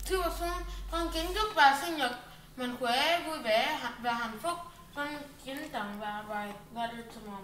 Thưa bà Xuân, con kính chúc bà sinh nhật mạnh khỏe, vui vẻ và hạnh phúc. Con kính tặng bà bài God Little Mama.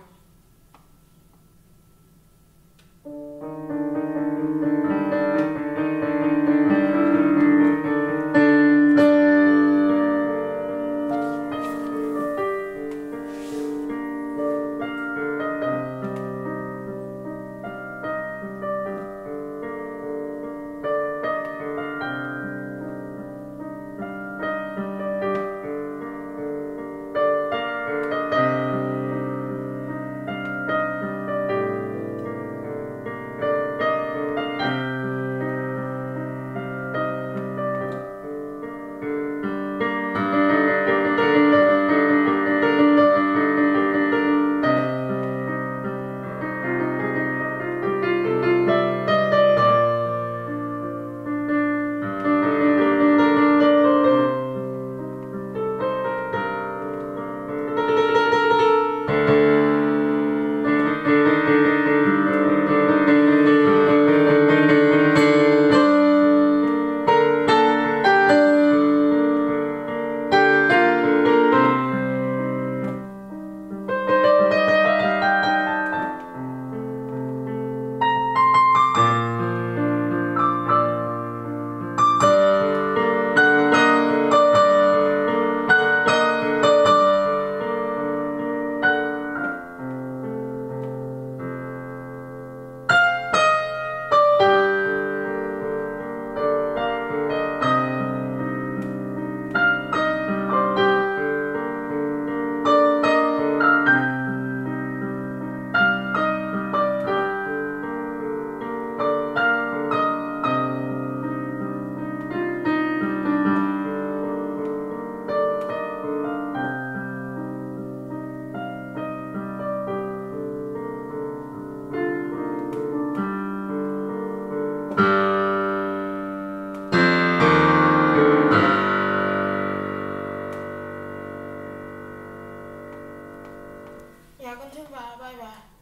Dạ con thưa bà, bye bà.